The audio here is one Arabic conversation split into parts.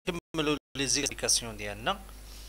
نكملوا لي زيكاسيون ديالنا.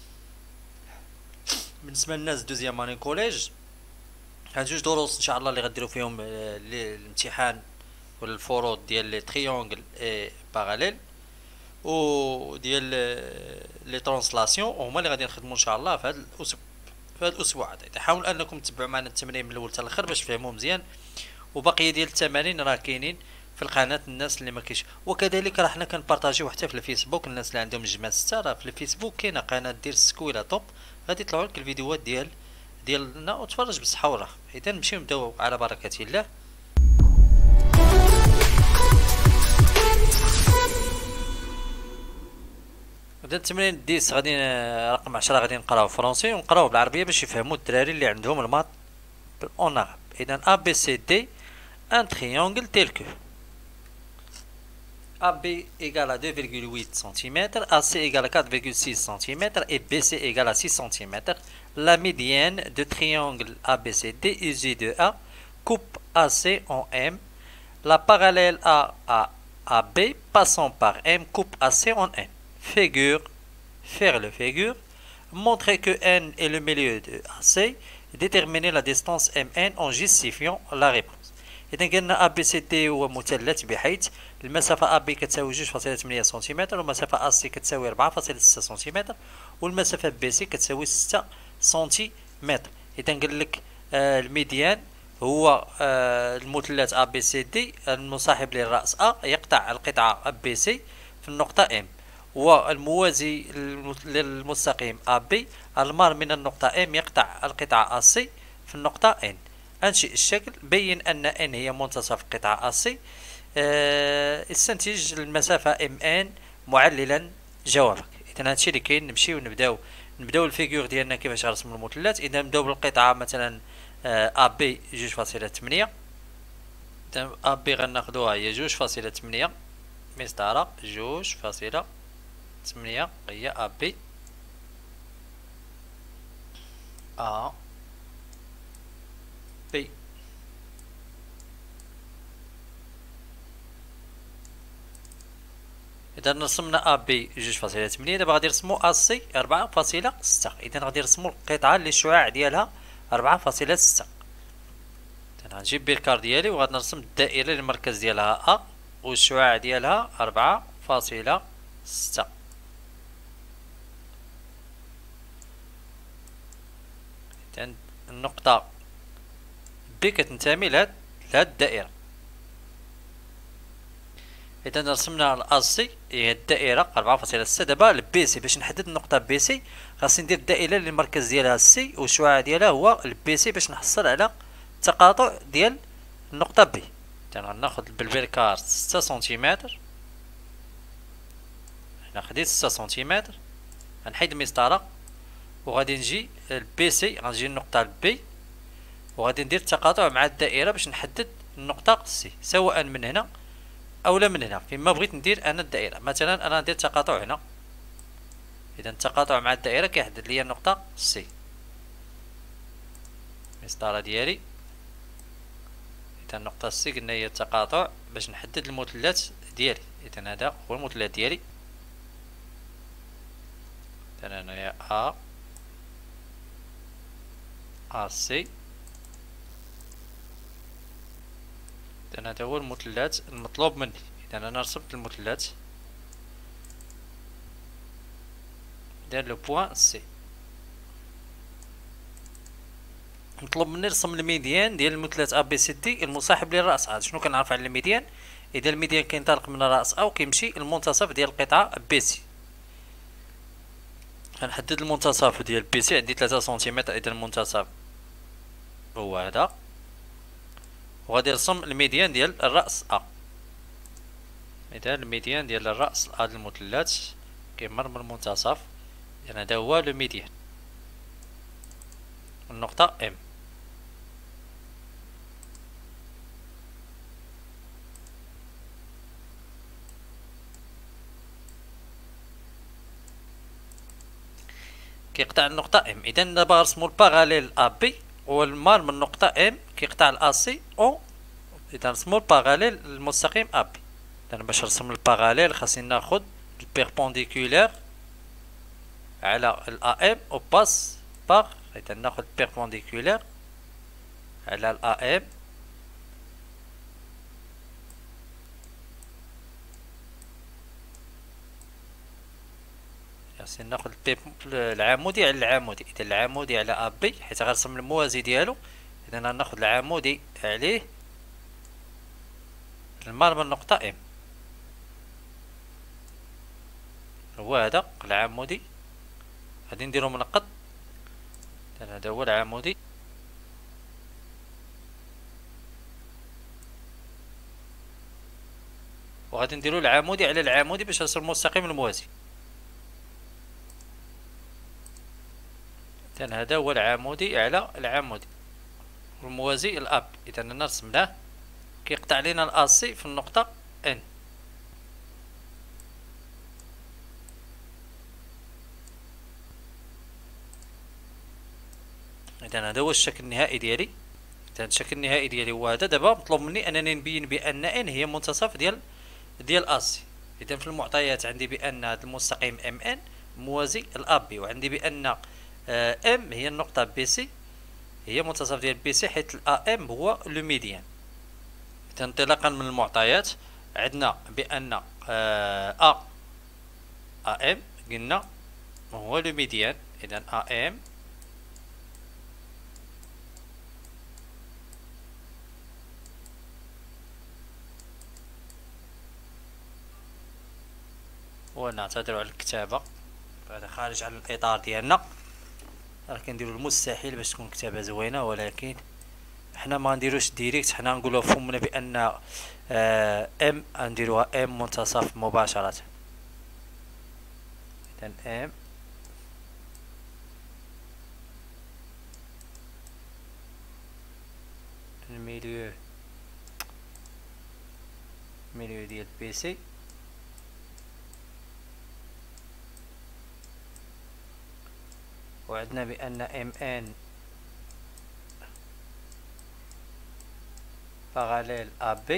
بالنسبه للناس دوزيام اني كوليج، هاد جوج دروس ان شاء الله اللي غديروا فيهم الامتحان ولا الفروض ديال لي تريونغل اي باراليل و ديال لي ترانسلاسيون، هما اللي غادي نخدموا ان شاء الله في هذا الاسبوع. في هذا الاسبوع هذا حاولوا انكم تتبعوا معنا التمرين من الاول حتى الاخر باش تفهموا مزيان، وبقيه ديال التمارين راه كاينين في القناه الناس اللي ما كاينش. وكذلك راه حنا كنبارطاجيو حتى في الفيسبوك، الناس اللي عندهم جمع 6 راه في الفيسبوك كاينه قناه ديال سكويلا توب، غادي يطلعوا لك الفيديوهات ديالنا وتفرج بالصحه والراحه. اذا نمشيو نبداو على بركه الله. اذا التمرين 10 غادي رقم 10 غادي نقراو فرونسي ونقراو بالعربيه باش يفهموا الدراري اللي عندهم الماط اون عرب. اذا ا بي سي دي un triangle tel que AB égale à 2,8 cm, AC égale à 4,6 cm et BC égale à 6 cm. La médiane de triangle ABCD usé de A coupe AC en M. La parallèle à AB passant par M coupe AC en N. Figure, faire le figure. Montrer que N est le milieu de AC. Déterminer la distance MN en justifiant la réponse. إذا قلنا أ بي سي دي هو مثلث بحيث المسافة أ بي كتساوي 2.8 سنتيمتر، والمسافة أ سي كتساوي 4.6 سنتيمتر، والمسافة بي سي كتساوي 6 سنتيمتر. إذا قال لك الميديان هو المثلث أ بي سي دي المصاحب للرأس أ يقطع القطعة بي سي في النقطة ام، والموازي للمستقيم أ بي المار من النقطة ام يقطع القطعة أ سي في النقطة ان. أنشئ الشكل، بين أن N هي منتصف قطعة AC. استنتج المسافة MN معللا جوابك. إذا هادشي اللي كاين. نمشيو نبداو الفيغور ديالنا كيفاش غنرسمو المثلث. إذا نبداو بالقطعة مثلا AB 2.8. إذا AB غناخدوها هي 2.8 مسطرة 2.8 هي AB A بي. إذا رسمنا أ بي 2.8، دابا غادي نرسمو أ سي 4.6. إذا غادي نرسمو القطعة اللي الشعاع ديالها 4.6. إذا غنجيب بالكار ديالي وغادي نرسم الدائرة اللي المركز ديالها أ والشعاع ديالها 4.6. إذا النقطة بي كتنتمي لهاد الدائرة. إذا رسمنا الأ سي هي الدائرة 4.6. دابا البي سي باش نحدد النقطة بي سي خاصني ندير الدائرة اللي المركز ديالها سي والشعاع ديالها هو البي سي باش نحصل على التقاطع ديال النقطة بي. إذا غناخد بالبركار 6 سنتيمتر. هنا خديت 6 سنتيمتر، غنحيد المسطرة وغادي نجي البي سي، غنجي النقطة بي وغادي ندير التقاطع مع الدائرة باش نحدد النقطة سي، سواء من هنا اولا من هنا فيما بغيت ندير انا الدائرة. مثلا انا ندير التقاطع هنا، اذا التقاطع مع الدائرة كيحدد لي النقطة سي. المسطرة ديالي، اذا النقطة سي قلنا هي التقاطع باش نحدد المثلث ديالي. اذا هذا هو المثلث ديالي. اذا هنايا ا سي. إذا هذا هو المثلث المطلوب مني. إذا أنا رسمت المثلث ديال لو بوان سي. مطلوب مني نرسم الميديان ديال المثلث أ بي سي دي المصاحب للرأس أ. شنو كنعرف على الميديان؟ إذا الميديان كينطلق من الرأس أ وكيمشي المنتصف ديال القطعة بي سي. غنحدد المنتصف ديال بي سي، عندي 3 سنتيمتر. إذا المنتصف هو هذا، وغادي نرسم الميديان ديال الرأس أ. إذا الميديان ديال الرأس هذا المثلث كيمر من المنتصف. إذا هذا هو لو ميديان، النقطة ام. كيقطع النقطة ام. إذا دابا نرسمو الباراليل أ بي والمار من النقطة ام كيقطع الأ سي أو. إذا نرسمو الباراليل المستقيم أ بي. إذا باش نرسم الباراليل خاصني ناخد البيربونديكولار على الام او باس باغ، اذا ناخذ بيربونديكولار على الام ناخذ العمودي على العمودي، اذا العمودي على ا بي حيت غنرسم الموازي ديالو، اذا غناخذ العمودي عليه المال من نقطة ام، هو هذا العمودي غادي نديرو منقط، هذا هو العمودي وغادي نديرو العمودي على العمودي باش نرسم المستقيم الموازي. إذن هذا هو العمودي على العمودي والموازي الاب، اذا انا رسمناه كيقطع لينا الاسي في النقطة ان. اذا هذا هو الشكل النهائي ديالي. اذا الشكل النهائي ديالي هو هذا. دابا مطلوب مني انني نبين بان ان هي منتصف ديال اسي. اذا في المعطيات عندي بان هذا المستقيم ام ان موازي الاب بي، وعندي بان ام هي النقطة بي سي هي منتصف ديال بي سي، حيث الA ام هو لو ميديان. اذا انطلاقا من المعطيات عندنا بان ا ام قلنا هو لو ميديان، اذا A ام ونعتذر على الكتابة، هذا خارج عن الإطار ديالنا، راه كنديرو المستحيل باش تكون كتابة زوينة، ولكن حنا ما نديروش ديريكت، حنا نقولو فهمنا بأن ام نديروها ام منتصف مباشرة. إذا ام الميليو ديال بي سي وعندنا بأن ام ان parallèle à B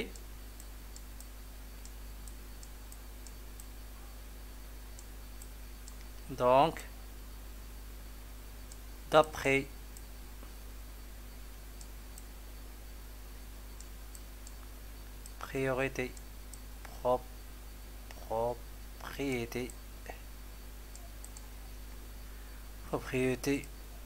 donc d'après priorité propriété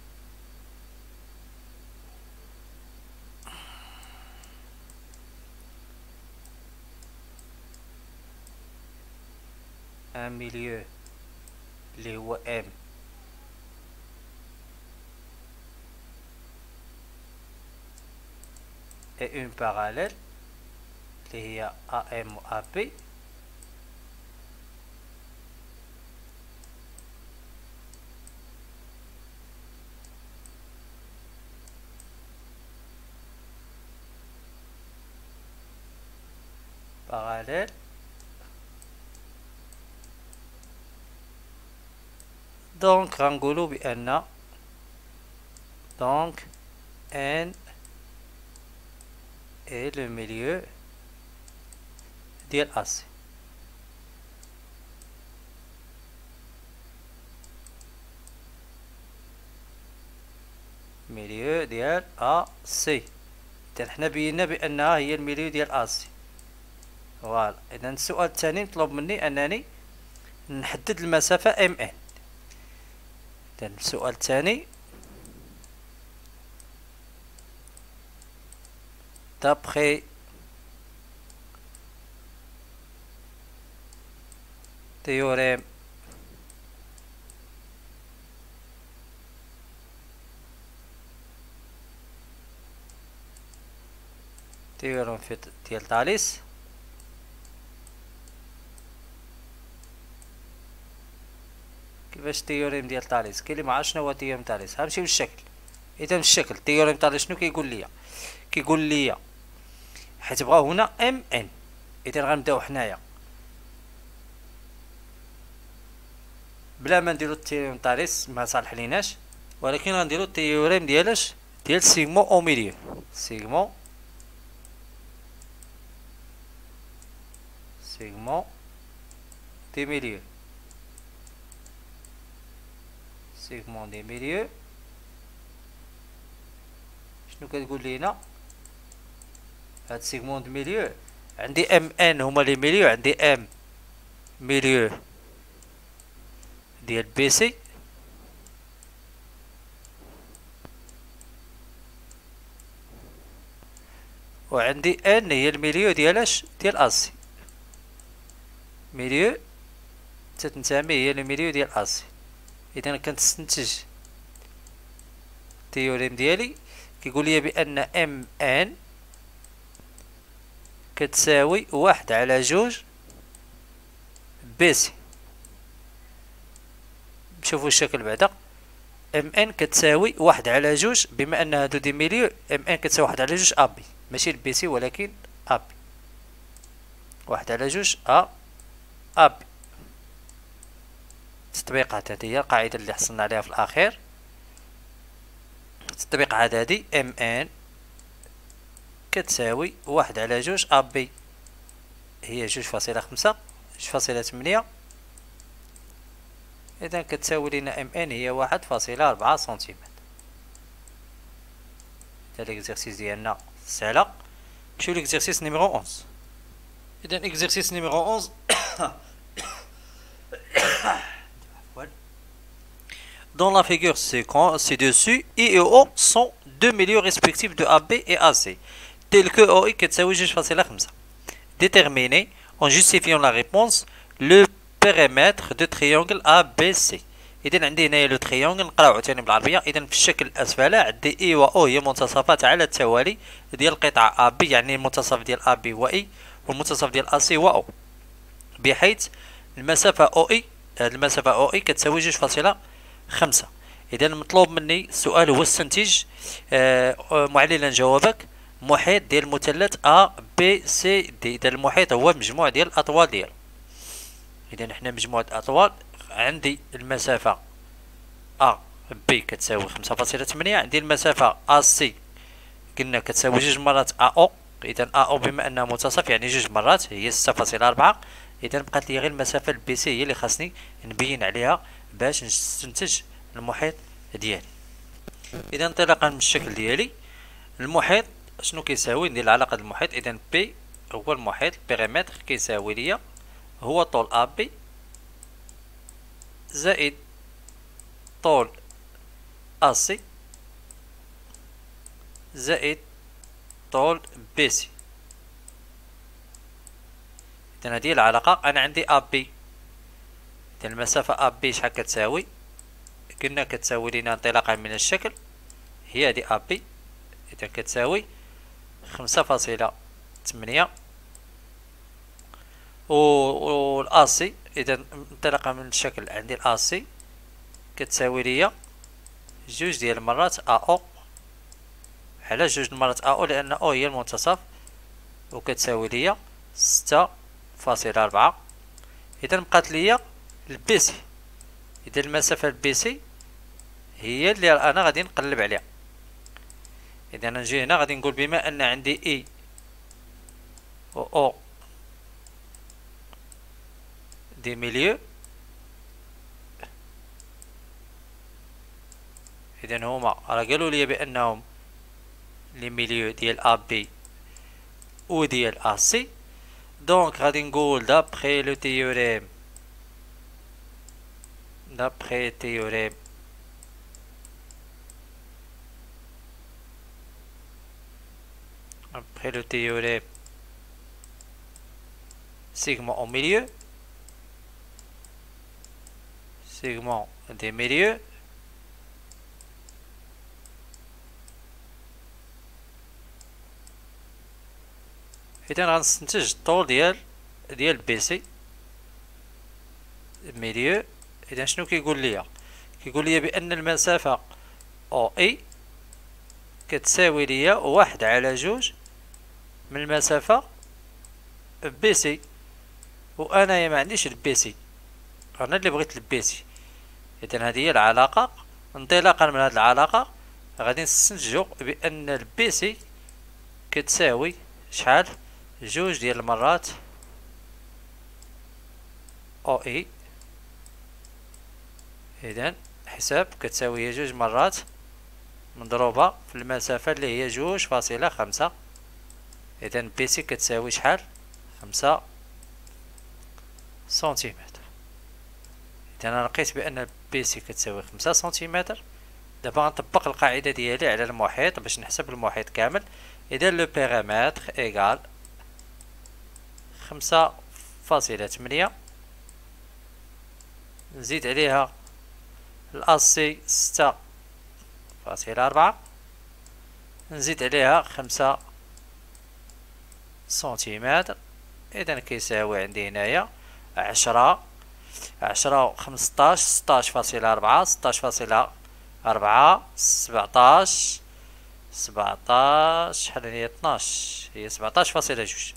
un milieu اللي هو M et une parallèle اللي هي AM و AB parallèle donc غنقولو بأن donc N est le milieu ديال AC. ميليو ديال AC. إذا حنا بينا بأنها هي الميليو ديال AC. فوالا. إذا السؤال الثاني مطلوب مني أنني نحدد المسافة MN. إذا السؤال الثاني d'après théorème ديال تاليس كيفاش تيوريم ديال تاليس؟ كاين اللي ما عرفش شنو هو تيوريم تاليس. غنمشيو للشكل. اذا الشكل تيوريم تاليس شنو كيقول لي؟ كيقول لي حيت بغاو هنا ام ان، اذا غنبداو حنايا بلا ما نديرو تيوريم تاليس ما صالح ليناش، ولكن غنديرو التيوريم ديالاش ديال سيغمو او ميليو. سيغمو دي ميليو سيغمون دي ميليو. شنو كتقول لينا هاد سيغمون دو ميليو؟ عندي ام ان هما لي ميليو، عندي ام ميليو ديال بي سي، وعندي ان هي الميليو ديال اش؟ ديال اسي. ميليو تتنتمي هي الميليو ديال اسي. اذا كنستنتج التيوريم ديالي كيقول لي بان ام ان كتساوي 1/2 بي سي. نشوفو الشكل بعدا. ام ان كتساوي 1/2، بما ان هادو دي ميليو، ام ان كتساوي 1/2 ا بي، ماشي البي سي ولكن ا بي. 1/2 ا بي. التطبيقات هذه هي القاعدة اللي حصلنا عليها في الأخير. التطبيق عاد هادي ام ان كتساوي 1/2 ا بي، هي 2.5 2.8. إذا كتساوي لنا ام ان هي 1.4 سنتيمتر. هذا ليكزارسيس ديالنا سهلة. نمشيو ليكزارسيس نيميرو 11. إذا إكزارسيس نيميرو 11 dans la figure ci-dessus, I et O sont deux milieux respectifs de AB et AC, tels que OI كتساوي 2.5. Déterminer, en justifiant la réponse, le périmètre de triangle ABC. إذا عندي هنايا لو تريونغل، نقراو عاوتاني بالعربية. إذا في الشكل الأسفل عندي إي و أو هي منتصفات على التوالي ديال قطع AB، يعني المنتصف ديال AB هو إي والمنتصف ديال AC هو أو، بحيث المسافة OI المسافة OI كتساوي 2.5. إذا المطلوب مني السؤال هو استنتج معللا جوابك محيط ديال المثلث A B C D. إذا المحيط هو مجموع ديال الأطوال ديالو. إذا حنا مجموعة الأطوال عندي المسافة A B كتساوي 5.8، عندي المسافة AC قلنا كتساوي 2 مرات AO. إذا AO بما أنها منتصف يعني 2 مرات هي 6.4. إذا بقات لي غير المسافة البي سي هي اللي خاصني نبين عليها باش نستنتج المحيط ديالي. إذا انطلاقا من الشكل ديالي، المحيط شنو كيساوي؟ ندير العلاقة المحيط. إذا بي هو المحيط، البيريمتر كيساوي ليا هو طول أ بي زائد طول أ سي زائد طول بي سي. إذا هذه العلاقة. أنا عندي أ بي، إذا المسافة أ بي شحال كتساوي؟ قلنا كتساوي لنا انطلاقا من الشكل هي هادي أ بي. إذا كتساوي 5.8 والأ سي. إذا انطلاقا من الشكل عندي الأ سي كتساوي ليا 2 ديال مرات أ أو. علاش 2 مرات أ أو؟ لأن أو هي المنتصف، وكتساوي ليا 6.4. إذا بقات ليا البي سي. إذا المسافة البي سي هي اللي أنا غادي نقلب عليها. إذا نجي هنا غادي نقول بما أن عندي إي و أو دي ميليو، إذا هما راه قالوا لي بأنهم لي ميليو ديال أ بي و ديال أ سي. دونك غادي نقول دابخي لو تيوريم d'après théorème après le théorème segment au milieu, segment des milieux, إذا غنستنتج الطول ديال بي سي ميليو. إذا شنو كيقول ليا؟ كيقول ليا بأن المسافة أو إي كتساوي ليا 1/2 من المسافة بي سي، وأنايا معنديش البي سي، أنا اللي بغيت البي سي. إذا هذه هي العلاقة. انطلاقا من هذه العلاقة غادي نستنتجو بأن البي سي كتساوي شحال؟ 2 ديال المرات أو إي. إذا الحساب كتساوي هي 2 مرات مضروبة في المسافة اللي هي 2.5. إذا بي سي كتساوي شحال؟ 5 سنتيمتر. إذا أنا لقيت بأن بي سي كتساوي 5 سنتيمتر. دابا غنطبق القاعدة ديالي على المحيط باش نحسب المحيط كامل. إذا لو بيريمتر إيكال 5.8، نزيد عليها الأسي 6.4، نزيد عليها 5 سنتيمتر. إذا كيساوي عندي هنايا 10 و 15، 16.4، 16.4، 17، شحال هي 12، هي 17.2،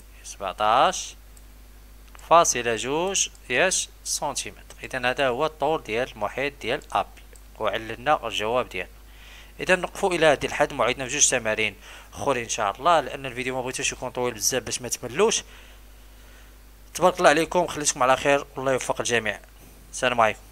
17.2 ياش سنتيمتر. إذا هذا هو الطول ديال المحيط ديال أبي، وعللنا الجواب ديالنا. إذا نقفوا إلى هذا الحد، موعدنا في 2 تمارين أخرين إن شاء الله، لأن الفيديو ما بغيتوش يكون طويل بزاف باش ما تملوش. تبارك الله عليكم، خليتكم على خير والله يوفق الجميع. السلام عليكم.